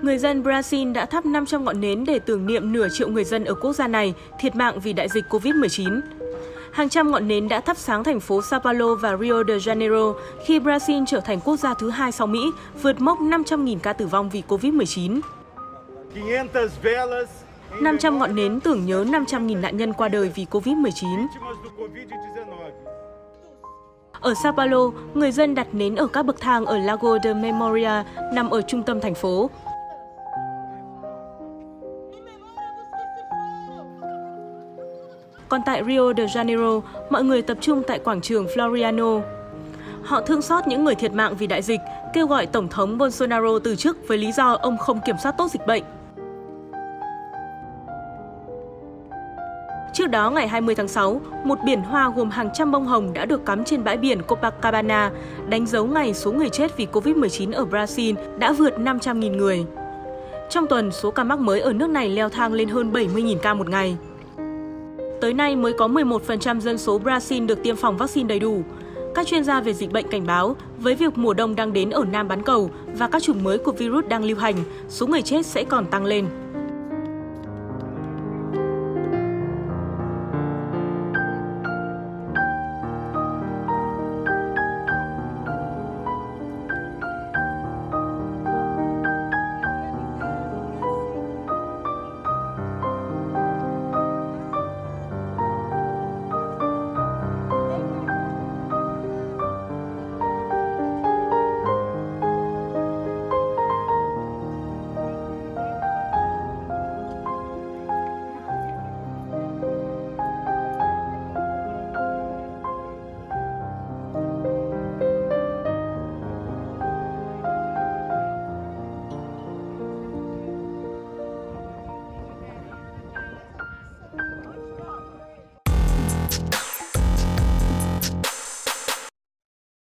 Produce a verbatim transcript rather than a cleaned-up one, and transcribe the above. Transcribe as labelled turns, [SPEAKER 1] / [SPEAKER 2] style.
[SPEAKER 1] Người dân Brazil đã thắp năm trăm ngọn nến để tưởng niệm nửa triệu người dân ở quốc gia này thiệt mạng vì đại dịch Covid mười chín. Hàng trăm ngọn nến đã thắp sáng thành phố Sao Paulo và Rio de Janeiro khi Brazil trở thành quốc gia thứ hai sau Mỹ, vượt mốc năm trăm nghìn ca tử vong vì Covid mười chín. năm trăm ngọn nến tưởng nhớ năm trăm nghìn nạn nhân qua đời vì Covid mười chín. Ở Sao Paulo, người dân đặt nến ở các bậc thang ở Lago de Memoria nằm ở trung tâm thành phố. Còn tại Rio de Janeiro, mọi người tập trung tại quảng trường Floriano. Họ thương xót những người thiệt mạng vì đại dịch, kêu gọi Tổng thống Bolsonaro từ chức với lý do ông không kiểm soát tốt dịch bệnh. Trước đó, ngày hai mươi tháng sáu, một biển hoa gồm hàng trăm bông hồng đã được cắm trên bãi biển Copacabana, đánh dấu ngày số người chết vì Covid mười chín ở Brazil đã vượt năm trăm nghìn người. Trong tuần, số ca mắc mới ở nước này leo thang lên hơn bảy mươi nghìn ca một ngày. Tới nay mới có mười một phần trăm dân số Brazil được tiêm phòng vaccine đầy đủ. Các chuyên gia về dịch bệnh cảnh báo, với việc mùa đông đang đến ở Nam bán cầu và các chủng mới của virus đang lưu hành, số người chết sẽ còn tăng lên.